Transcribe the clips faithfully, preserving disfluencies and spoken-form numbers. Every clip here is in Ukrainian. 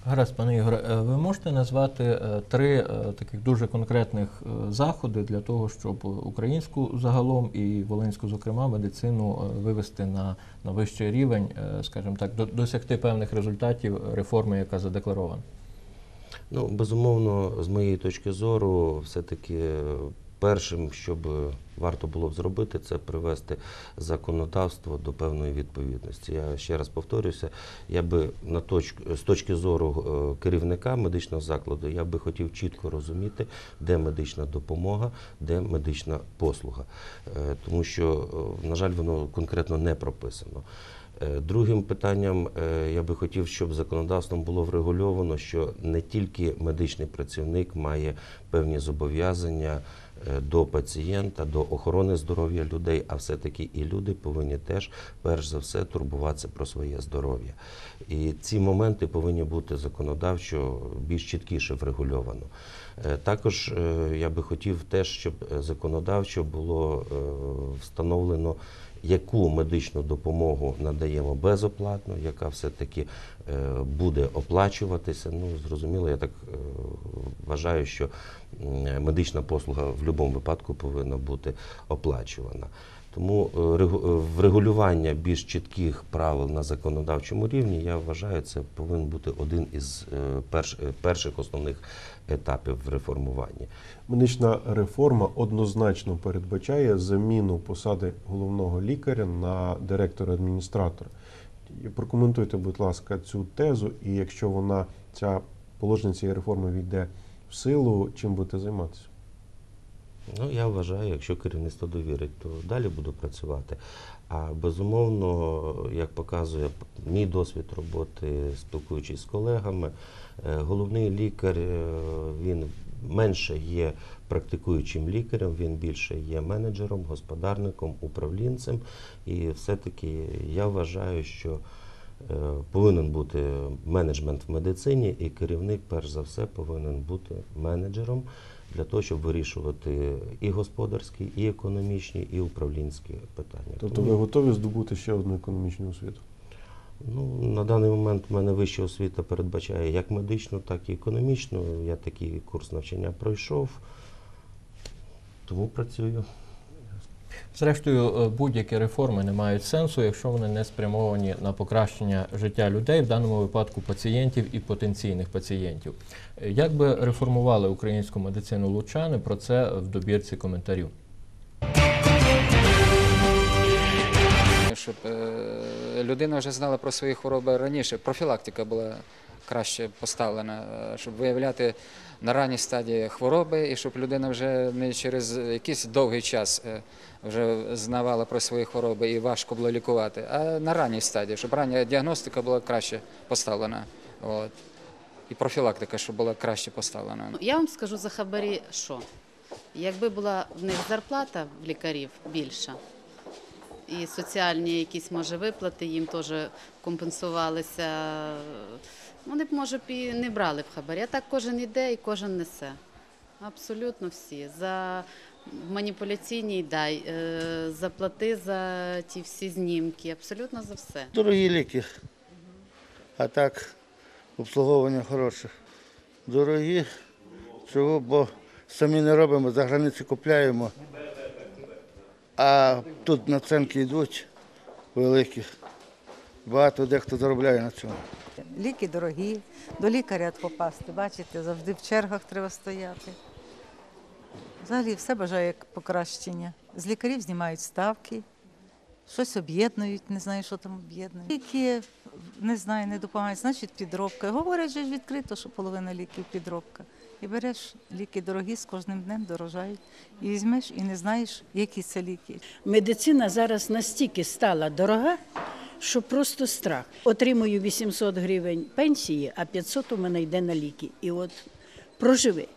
Гаразд, пане Ігоре, ви можете назвати три таких дуже конкретних заходи для того, щоб українську загалом і волинську, зокрема, медицину вивести на, на вищий рівень, скажімо так, досягти певних результатів реформи, яка задекларована? Ну, безумовно, з моєї точки зору, все-таки першим, що б варто було б зробити, це привести законодавство до певної відповідності. Я ще раз повторюся, я би на точку, з точки зору керівника медичного закладу, я би хотів чітко розуміти, де медична допомога, де медична послуга. Тому що, на жаль, воно конкретно не прописано. Другим питанням я би хотів, щоб законодавством було врегульовано, що не тільки медичний працівник має певні зобов'язання до пацієнта, до охорони здоров'я людей, а все-таки і люди повинні теж, перш за все, турбуватися про своє здоров'я. І ці моменти повинні бути законодавчо більш чіткіше врегульовано. Також я би хотів теж, щоб законодавчо було встановлено, яку медичну допомогу надаємо безоплатно, яка все-таки буде оплачуватися. Ну, зрозуміло, я так вважаю, що медична послуга в будь-якому випадку повинна бути оплачувана. Тому врегулювання більш чітких правил на законодавчому рівні, я вважаю, це повинен бути один із перших основних етапів в реформуванні. Медична реформа однозначно передбачає заміну посади головного лікаря на директора-адміністратора. Прокоментуйте, будь ласка, цю тезу, і якщо вона, ця положення цієї реформи війде в силу, чим будете займатися? Ну, я вважаю, якщо керівництво довірить, то далі буду працювати. А безумовно, як показує мій досвід роботи, спілкуючись з колегами, головний лікар, він менше є практикуючим лікарем, він більше є менеджером, господарником, управлінцем. І все-таки я вважаю, що повинен бути менеджмент в медицині, і керівник, перш за все, повинен бути менеджером, для того, щоб вирішувати і господарські, і економічні, і управлінські питання. Тобто ви готові здобути ще одну економічну освіту? Ну, на даний момент в мене вища освіта передбачає як медичну, так і економічну. Я такий курс навчання пройшов, тому працюю. Зрештою, будь-які реформи не мають сенсу, якщо вони не спрямовані на покращення життя людей, в даному випадку пацієнтів і потенційних пацієнтів. Як би реформували українську медицину лучани, про це в добірці коментарів. Щоб людина вже знала про свої хвороби раніше, профілактика була краще поставлена, щоб виявляти на ранній стадії хвороби і щоб людина вже не через якийсь довгий час вже знавала про свої хвороби і важко було лікувати, а на ранній стадії, щоб рання діагностика була краще поставлена. От. І профілактика, щоб була краще поставлена. Я вам скажу за хабарі, що якби була в них зарплата в лікарів більша, і соціальні якісь, може, виплати їм теж компенсувалися, вони б, може, і не брали б хабарі. А так кожен іде і кожен несе. Абсолютно всі. За маніпуляційні дай, заплати за ті всі знімки, абсолютно за все. Дорогі ліки, а так обслуговування хороше. Дорогі, чого, бо самі не робимо, за границю купляємо, а тут націнки йдуть великі. Багато дехто заробляє на цьому. Ліки дорогі, до лікаря попасти, бачите, завжди в чергах треба стояти. Взагалі все бажаю як покращення. З лікарів знімають ставки, щось об'єднують, не знаю, що там об'єднують. Ліки, не знаю, не допомагають, значить підробка. Говорять же відкрито, що половина ліків підробка. І береш ліки дорогі, з кожним днем дорожають. І візьмеш і не знаєш, які це ліки. Медицина зараз настільки стала дорога, що просто страх. Отримую вісімсот гривень пенсії, а п'ятсот у мене йде на ліки. І от проживи.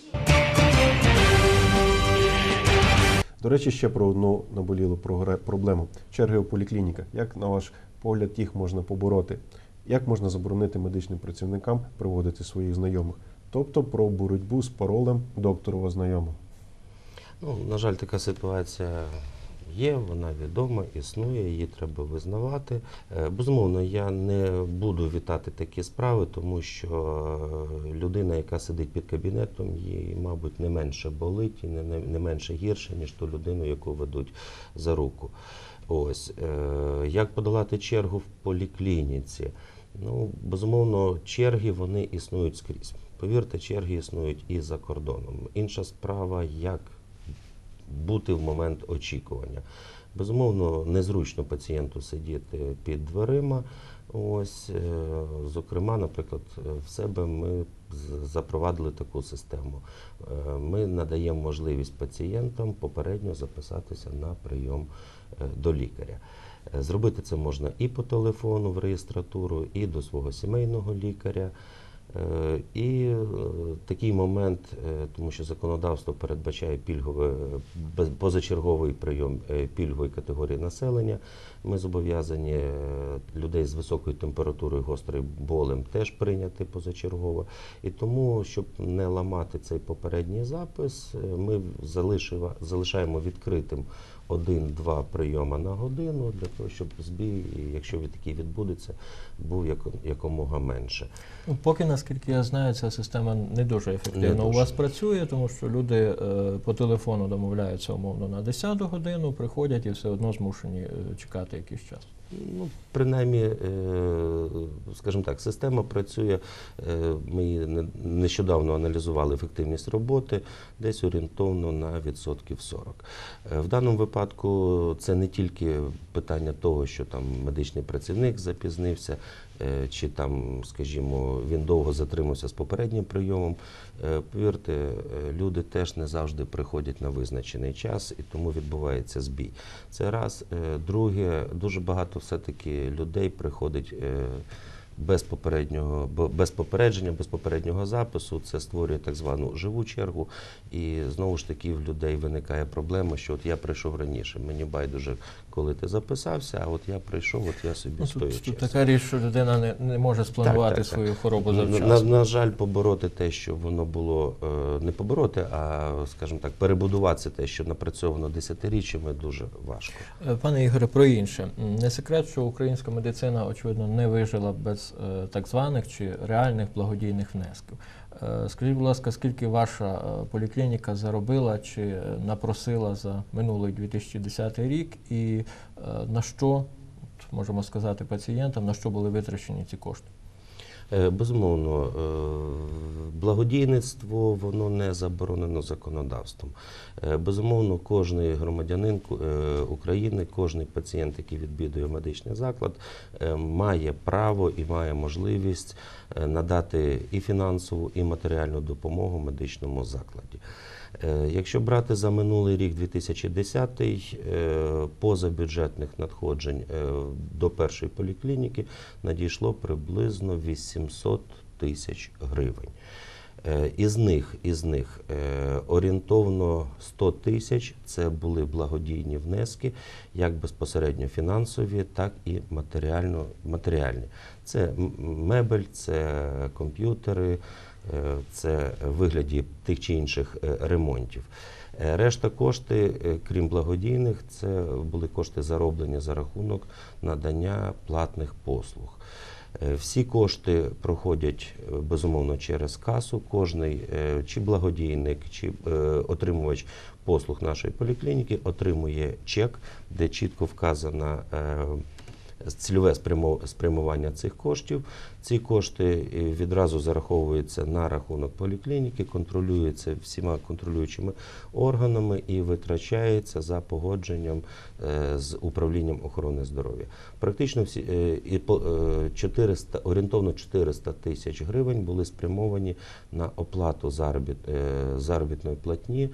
До речі, ще про одну наболілу проблему. Черги у поліклініках. Як, на ваш погляд, їх можна побороти? Як можна заборонити медичним працівникам приводити своїх знайомих? Тобто про боротьбу з паролем докторова знайомого. Ну, на жаль, така ситуація є, вона відома, існує, її треба визнавати. Е, Безумовно, я не буду вітати такі справи, тому що е, людина, яка сидить під кабінетом, їй, мабуть, не менше болить і не, не, не менше гірше, ніж ту людину, яку ведуть за руку. Ось. Е, Як подолати чергу в поліклініці? Ну, безумовно, черги, вони існують скрізь. Повірте, черги існують і за кордоном. Інша справа, як бути в момент очікування. Безумовно, незручно пацієнту сидіти під дверима. Ось, е, зокрема, наприклад, в себе ми з- запровадили таку систему. Е, Ми надаємо можливість пацієнтам попередньо записатися на прийом е, до лікаря. Е, Зробити це можна і по телефону в реєстратуру, і до свого сімейного лікаря. Е, І е, такий момент, е, тому що законодавство передбачає пільгове, е, без- позачерговий прийом е, пільгової категорії населення. Ми зобов'язані е, людей з високою температурою, гострим болем теж прийняти позачергово. І тому, щоб не ламати цей попередній запис, е, ми залишива- залишаємо відкритим один-два прийоми на годину, для того, щоб збій, якщо він такий відбудеться, був яко- якомога менше. Ну, поки, наскільки я знаю, ця система не дуже ефективно Не у дуже. вас працює, тому що люди е, по телефону домовляються умовно на десяту годину, приходять і все одно змушені е, чекати якийсь час. Ну, принаймні, е, скажімо так, система працює, е, ми її не- нещодавно аналізували ефективність роботи, десь орієнтовно на відсотків сорок. Е, В даному випадку це не тільки питання того, що там медичний працівник запізнився, е, чи там, скажімо, він довго затримався з попереднім прийомом. Е, Повірте, е, люди теж не завжди приходять на визначений час, і тому відбувається збій. Це раз. Е, Друге, дуже багато все-таки людей приходить е, без попереднього, бо- без попередження, без попереднього запису. Це створює так звану живу чергу. І знову ж таки в людей виникає проблема, що от я прийшов раніше, мені байдуже, коли ти записався, а от я прийшов, от я собі Ну, стою в тут, тут черзі. така річ, що людина не, не може спланувати Так, так, так. свою хворобу На, завчасно. на жаль, побороти те, що воно було, е, не побороти, а, скажімо так, перебудувати те, що напрацьовано десятиріччями, дуже важко. Е, Пане Ігоре, про інше. М, Не секрет, що українська медицина, очевидно, не вижила без е, так званих чи реальних благодійних внесків. Е, Скажіть, будь ласка, скільки ваша е, поліклініка заробила чи е, напросила за минулий дві тисячі десятий рік і е, на що, от, можемо сказати пацієнтам, на що були витрачені ці кошти? Е, Безумовно, е, благодійництво, воно не заборонено законодавством. Е, Безумовно, кожний громадянин е, України, кожний пацієнт, який відвідує медичний заклад, е, має право і має можливість е, надати і фінансову, і матеріальну допомогу медичному закладі. Е, Якщо брати за минулий рік, дві тисячі десятий, е, позабюджетних надходжень е, до першої поліклініки надійшло приблизно вісімсот тисяч гривень. Е, Із них, із них е, орієнтовно сто тисяч – це були благодійні внески, як безпосередньо фінансові, так і матеріально, матеріальні. Це м- мебель, це комп'ютери, е, це в вигляді тих чи інших е, ремонтів. Е, Решта кошти, е, крім благодійних, це були кошти зароблені за рахунок надання платних послуг. Е, Всі кошти проходять, е, безумовно, через касу. Кожний е, чи благодійник, чи е, отримувач послуг нашої поліклініки отримує чек, де чітко вказано е, цільове спрямо- спрямування цих коштів. Ці кошти е, відразу зараховуються на рахунок поліклініки, контролюються всіма контролюючими органами і витрачається за погодженням е, з управлінням охорони здоров'я. Практично всі е, і по- е, чотириста, орієнтовно чотириста тисяч гривень були спрямовані на оплату заробіт, е, заробітної платні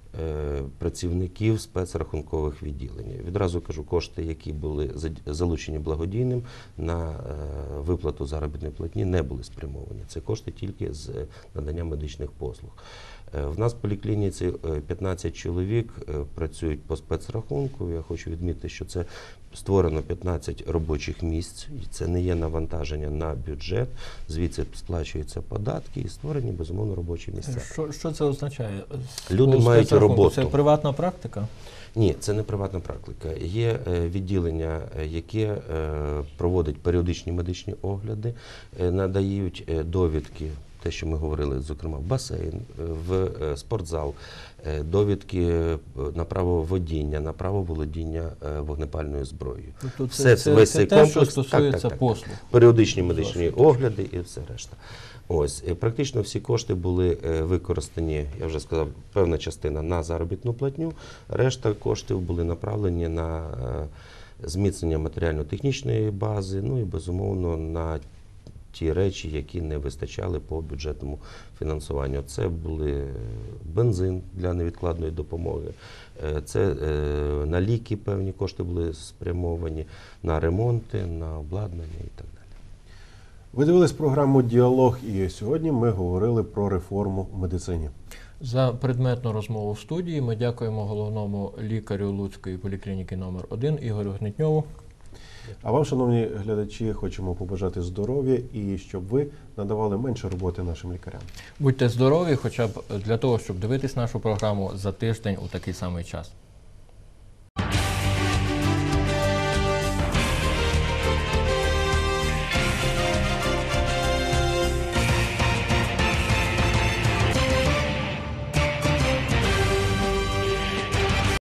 е, працівників спецрахункових відділень. Відразу кажу, кошти, які були зад- залучені благодійним на е, виплату заробітної платні, не були спрямовані. Це кошти тільки з е, надання медичних послуг. Е, В нас в поліклініці е, п'ятнадцять чоловік е, працюють по спецрахунку. Я хочу відмітити, що це створено п'ятнадцять робочих місць, і це не є навантаження на бюджет, звідси сплачуються податки і створені, безумовно, робочі місця. Що, що це означає? Люди У мають спецрахунку рахунку, роботу. це приватна практика? Ні, це не приватна практика. Є е, відділення, е, яке е, проводить періодичні медичні огляди, е, надають е, довідки, те, що ми говорили, зокрема, в басейн, е, в е, спортзал, е, довідки е, на право водіння, на право володіння е, вогнепальною зброєю. Тобто це, Все це, весь це цей те, комплекс, що стосується так, так, так. послуг. Періодичні медичні огляди і все решта. Ось, і практично всі кошти були е, використані, я вже сказав, певна частина на заробітну платню, решта коштів були направлені на е, зміцнення матеріально-технічної бази, ну і, безумовно, на ті речі, які не вистачали по бюджетному фінансуванню. Це були бензин для невідкладної допомоги, е, це е, на ліки певні кошти були спрямовані, на ремонти, на обладнання і так далі. Ви дивились програму «Діалог» і сьогодні ми говорили про реформу в медицині. За предметну розмову в студії ми дякуємо головному лікарю Луцької поліклініки номер один Ігорю Гнитньову. А вам, шановні глядачі, хочемо побажати здоров'я і щоб ви надавали менше роботи нашим лікарям. Будьте здорові, хоча б для того, щоб дивитись нашу програму за тиждень у такий самий час.